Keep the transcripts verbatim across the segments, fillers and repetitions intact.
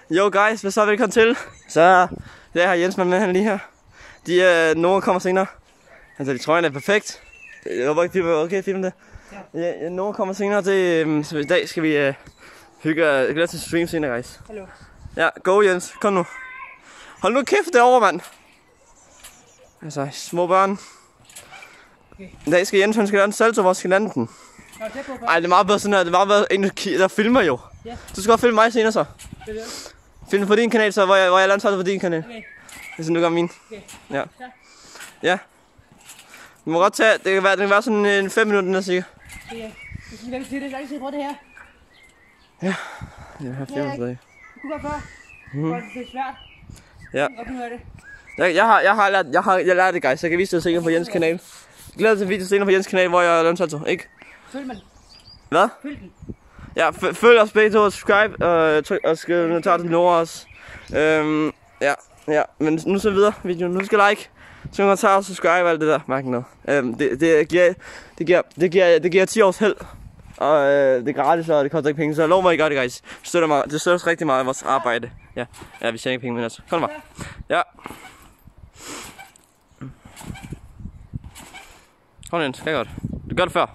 Jo guys, hvad så? Velkommen til. Så det har Jens med han lige her. De øh, nogen kommer senere. Altså de trøjen er perfekt. Jeg håber ikke, det er okay at filme det. Ja. Ja, nogen kommer senere til, øh, så i dag skal vi øh, hygge. Jeg glæder til stream senere, guys. Hallo. Ja, go Jens, kom nu. Hold nu kæft derovre, mand. Altså, små børn. Okay. I dag skal Jens, han skal lave en salto, hvor skal lande den. Ej, det er meget bedre sådan her. Det er meget bedre en, der filmer jo. Ja. Du skal også filme mig senere så. Det er det. Film på din kanal så, hvor jeg, hvor jeg lander salto på din kanal. Okay. Det er sådan, du gør min. Okay. Ja. Ja. Du må godt tage, det kan være, det kan være sådan en fem minutter, der siger. Ja. Hvis vi kan sige det, så kan prøve det her. Ja. Jeg har filmet stadig. Du kunne godt før. Mm. Det er svært. Ja. Og du hører det. Jeg, jeg har, jeg har lært, jeg har, jeg lært det, guys. Så jeg kan vise det senere på Jens kanal. Jeg glæder mig til video senere på Jens kanal, hvor jeg lander salto, ikke? Følg mig. Hvad? Følg den. Ja, følg os begge to og subscribe, og tryk og skriv kommentarer til Nora også. Øhm, ja, ja, men nu så videre videoen. Nu skal like, tryk kommentarer og subscribe og alt det der, mærke noget. Øhm, det, det, giver, det, giver, det, giver, det giver ti års held, og øh, det er gratis, og det koster ikke penge, så lov mig, I gør det, guys. Det støtter, mig, det støtter os rigtig meget i vores arbejde. Ja, ja, vi tjener ikke penge, men altså, kom nu bare. Ja. Kom ind, skal jeg godt. Du gør det før.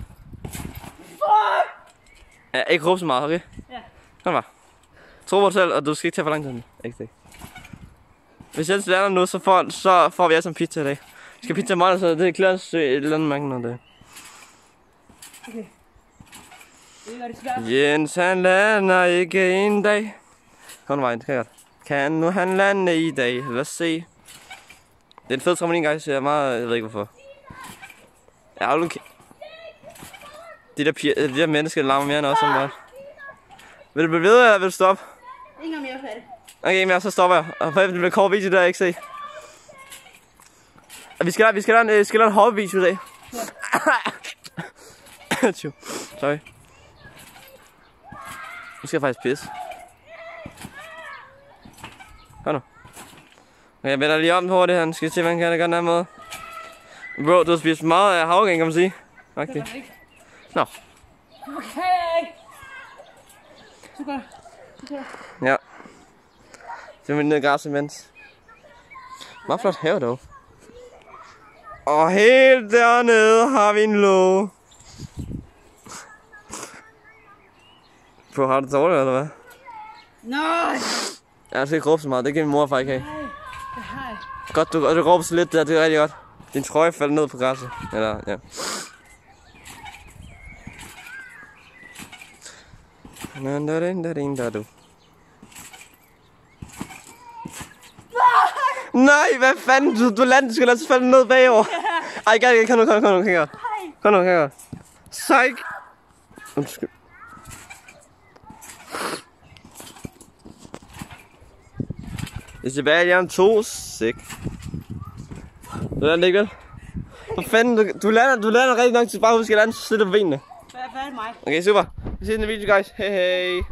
Ja, ikke råbe så meget, okay? Ja. Kom bare. Tro på dig selv, og du skal ikke tage for lang tid. Ikke det. Hvis jeg lander nu, så får, så får vi altså en pizza i dag. Vi skal pizza meget, så det er klart et eller andet mærke noget af det. Okay. Det er det svært. Jens han lander ikke en dag. Kom nu vejen, det kan jeg godt. Kan nu han lande i dag? Lad os se. Det er en fed trampolin, guys. Jeg er meget, jeg ved ikke hvorfor. Ja, okay. De der, piger, de der mennesker, der larmer mere end os om meget. Vil du blive ved, eller vil du stoppe? Ingen mere færdig. Okay, men så stopper jeg. Og for det bliver kort video der, ikke se? Og vi skal vi skal lave en, skal lave en hobbyvideo i dag. Ja. Sorry. Nu skal jeg faktisk pisse. Kom nu. Okay, jeg vender lige om på det her. Nu skal jeg se, hvad han kan det gøre den her måde. Bro, du har spist meget af havregryn, kan man sige. Okay. Nå. Okay. Super. Super. Ja. Det er nede græs imens. Meget flot have dog. Og helt dernede har vi en låge. Bro, har du det dårligt eller hvad? Nej. Jeg skal ikke råbe så meget, det kan min mor faktisk have. Nej. Det har jeg. Godt, du, du råber så lidt der, det er rigtig godt. Din trøje falder ned på græsset. Eller, ja. Nej, hvad fanden? Du, du lander, du skal lade sig falde ned bagover. Ej, gør det, kom nu, kom nu, kom nu, kom nu. Kom nu, kom nu. Psyk. Undskyld. Det er tilbage, jeg er to sek. Du lander ikke vel? Hvor fanden, du, du lander, du lander rigtig nok til bare huske at lande, så sidder på benene. Hvad er det mig? Okay, super. Vi ses i den video, guys. Hej hej.